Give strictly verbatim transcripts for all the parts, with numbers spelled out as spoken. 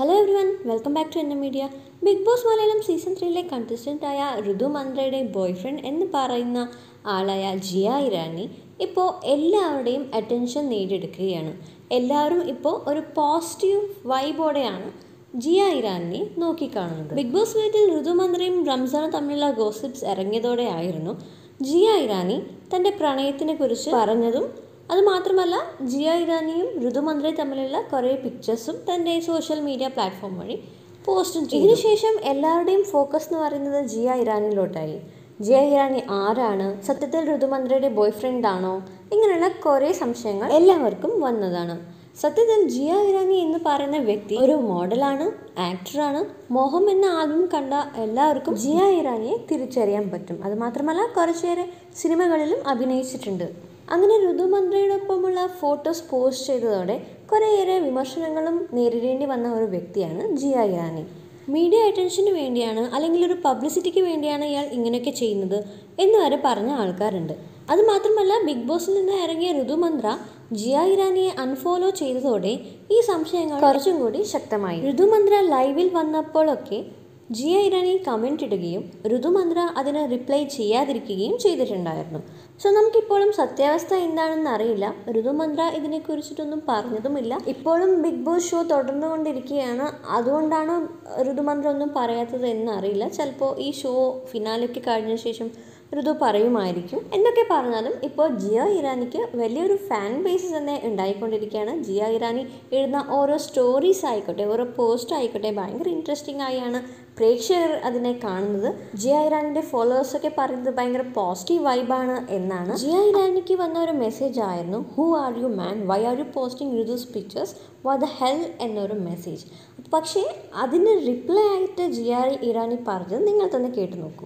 Hello everyone, welcome back to Enna Media. Big Boss Malayalam Season three le contestant ആയ ഋതു മന്ത്രയുടെ boyfriend എന്ന് പറയുന്ന ആളായ ജിയ ഇറാനി ഇപ്പോൾ എല്ലാവരുടെയും അറ്റൻഷൻ നേടിയെടുക്കുകയാണ്. എല്ലാവരും ഇപ്പോൾ ഒരു പോസിറ്റീവ് വൈബോടെയാണ് ജിയ ഇറാനിയെ നോക്കിക്കാണുന്നത്. ബിഗ് ബോസ് വീട്ടിൽ ഋതു മന്ത്രയും റംസാനും തമ്മിലുള്ള ഗോസിപ്സ് ഇറങ്ങിയതോടെ ആയിരുന്നു ജിയ ഇറാനി തൻ്റെ പ്രണയത്തിനെ കുറിച്ച് പറഞ്ഞതും. അതുമാത്രമല്ല, ജിയ ഇറാനിയും ഋതു മന്ത്രയും തമ്മിലുള്ള കുറേ പിക്ചേഴ്സും തൻ്റെ സോഷ്യൽ മീഡിയ പ്ലാറ്റ്ഫോം വഴി പോസ്റ്റും ചെയ്തു. ഇതിനുശേഷം എല്ലാവരുടെയും ഫോക്കസ് എന്ന് പറയുന്നത് ജിയ ഇറാനിയിലോട്ടായി. ജിയ ഇറാനി ആരാണ്? സത്യത്തിൽ ഋതു മന്ത്രയുടെ ബോയ് ഫ്രണ്ട് ആണോ? ഇങ്ങനെയുള്ള കുറേ സംശയങ്ങൾ എല്ലാവർക്കും വന്നതാണ്. സത്യത്തിൽ ജിയ ഇറാനി എന്ന് പറയുന്ന വ്യക്തി ഒരു മോഡലാണ്, ആക്ടറാണ്. മോഹം എന്ന ആൽബം കണ്ട എല്ലാവർക്കും ജിയ ഇറാനിയെ തിരിച്ചറിയാൻ പറ്റും. അതുമാത്രമല്ല, കുറച്ചേറെ സിനിമകളിലും അഭിനയിച്ചിട്ടുണ്ട്. അങ്ങനെ ഋതു മന്ത്രയോടൊപ്പമുള്ള ഫോട്ടോസ് പോസ്റ്റ് ചെയ്തതോടെ കുറേയേറെ വിമർശനങ്ങളും നേരിടേണ്ടി വന്ന ഒരു വ്യക്തിയാണ് ജിയ ഇറാനി. മീഡിയ അറ്റൻഷന് വേണ്ടിയാണ് അല്ലെങ്കിൽ ഒരു പബ്ലിസിറ്റിക്ക് വേണ്ടിയാണ് ഇയാൾ ഇങ്ങനെയൊക്കെ ചെയ്യുന്നത് എന്ന് വരെ പറഞ്ഞ ആൾക്കാരുണ്ട്. അതുമാത്രമല്ല, ബിഗ് ബോസിൽ നിന്ന് ഇറങ്ങിയ ഋതു മന്ത്ര ജിയ ഇറാനിയെ അൺഫോളോ ചെയ്തതോടെ ഈ സംശയങ്ങൾ കുറച്ചും കൂടി ശക്തമായി. ഋതു മന്ത്ര ലൈവിൽ വന്നപ്പോഴൊക്കെ ജിയ ഇറാനി കമൻറ്റ് ഇടുകയും ഋതു മന്ത്ര അതിന് റിപ്ലൈ ചെയ്യാതിരിക്കുകയും ചെയ്തിട്ടുണ്ടായിരുന്നു. സോ നമുക്കിപ്പോഴും സത്യാവസ്ഥ എന്താണെന്ന് അറിയില്ല. ഋതു മന്ത്ര ഇതിനെക്കുറിച്ചിട്ടൊന്നും പറഞ്ഞതുമില്ല. ഇപ്പോഴും ബിഗ് ബോസ് ഷോ തുടർന്നുകൊണ്ടിരിക്കുകയാണ്. അതുകൊണ്ടാണ് ഋതു മന്ത്ര ഒന്നും പറയാത്തത് എന്നറിയില്ല. ചിലപ്പോൾ ഈ ഷോ ഫിനാലയ്ക്ക് കഴിഞ്ഞ ശേഷം ഋതു പറയുമായിരിക്കും. എന്തൊക്കെ പറഞ്ഞാലും ഇപ്പോൾ ജിയ ഇറാനിക്ക് വലിയൊരു ഫാൻ ബേസ് തന്നെ ഉണ്ടായിക്കൊണ്ടിരിക്കുകയാണ്. ജിയ ഇറാനി ഇടുന്ന ഓരോ സ്റ്റോറീസ് ആയിക്കോട്ടെ, ഓരോ പോസ്റ്റ് ആയിക്കോട്ടെ, ഭയങ്കര ഇൻട്രസ്റ്റിംഗ് ആയാണ് പ്രേക്ഷകർ അതിനെ കാണുന്നത്. ജിയ ഇറാനിൻ്റെ ഫോളോവേഴ്സൊക്കെ പറയുന്നത് ഭയങ്കര പോസിറ്റീവ് വൈബാണ് എന്നാണ്. ജിയ ഇറാനിക്ക് വന്ന ഒരു മെസ്സേജ് ആയിരുന്നു, who are you man, why are you posting ഋതുസ് പിക്ചേഴ്സ്, വാട്ട് ദ ഹെൽ എന്നൊരു മെസ്സേജ്. പക്ഷേ അതിന് റിപ്ലൈ ആയിട്ട് ജിയ ഇറാനി പറഞ്ഞത് നിങ്ങൾ തന്നെ കേട്ടു നോക്കൂ.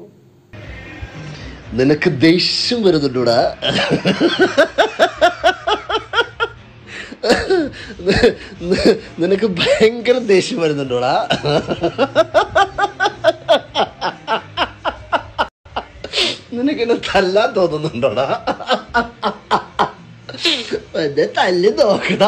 നിനക്ക് ദേഷ്യം വരുന്നുണ്ടോടാ? നിനക്ക് ഭയങ്കര ദേഷ്യം വരുന്നുണ്ടോടാ? നിനക്ക് എന്നെ തല്ലാൻ തോന്നുന്നുണ്ടോടാ? എന്നെ തല്ലി നോക്കടാ.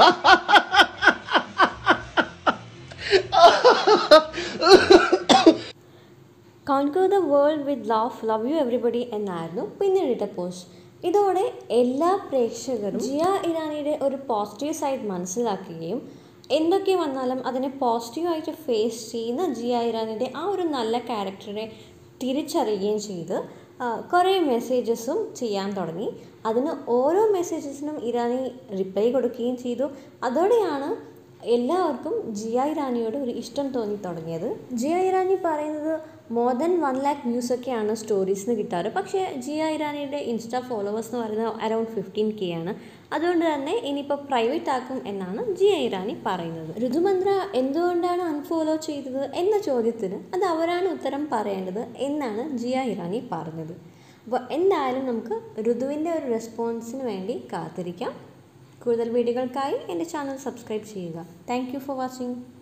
Conquer the world with love, love you everybody എന്നായിരുന്നു പിന്നീട് പോസ്റ്റ്. ഇതോടെ എല്ലാ പ്രേക്ഷകരും ജിയ ഇറാനിയുടെ ഒരു പോസിറ്റീവ് സൈഡ് മനസ്സിലാക്കുകയും എന്തൊക്കെ വന്നാലും അതിനെ പോസിറ്റീവായിട്ട് ഫേസ് ചെയ്യുന്ന ജിയ ഇറാനിയുടെ ആ ഒരു നല്ല ക്യാരക്ടറെ തിരിച്ചറിയുകയും ചെയ്ത് കുറേ മെസ്സേജസും ചെയ്യാൻ തുടങ്ങി. അതിന് ഓരോ മെസ്സേജസിനും ഇറാനി റിപ്ലൈ കൊടുക്കുകയും ചെയ്തു. അതോടെയാണ് എല്ലാവർക്കും ജിയ ഇറാനിയോട് ഒരു ഇഷ്ടം തോന്നി തുടങ്ങിയത്. ജിയ ഇറാനി പറയുന്നത് മോർ ദൻ വൺ ലാക്ക് വ്യൂസൊക്കെയാണ് സ്റ്റോറീസിന് കിട്ടാറ്. പക്ഷേ ജിയ ഇറാനിയുടെ ഇൻസ്റ്റാ ഫോളോവേഴ്സ് എന്ന് പറയുന്നത് അറൗണ്ട് ഫിഫ്റ്റീൻ കെ ആണ്. അതുകൊണ്ട് തന്നെ ഇനിയിപ്പോൾ പ്രൈവറ്റ് ആക്കും എന്നാണ് ജിയ ഇറാനി പറയുന്നത്. ഋതു മന്ത്ര എന്തുകൊണ്ടാണ് അൺഫോളോ ചെയ്തത് എന്ന ചോദ്യത്തിന് അത് അവരാണ് ഉത്തരം പറയേണ്ടത് എന്നാണ് ജിയ ഇറാനി പറഞ്ഞത്. അപ്പോൾ എന്തായാലും നമുക്ക് ഋതുവിൻ്റെ ഒരു റെസ്പോൺസിന് വേണ്ടി കാത്തിരിക്കാം. കൂടുതൽ വീഡിയോകൾക്കായി എൻ്റെ ചാനൽ സബ്സ്ക്രൈബ് ചെയ്യുക. Thank you for watching.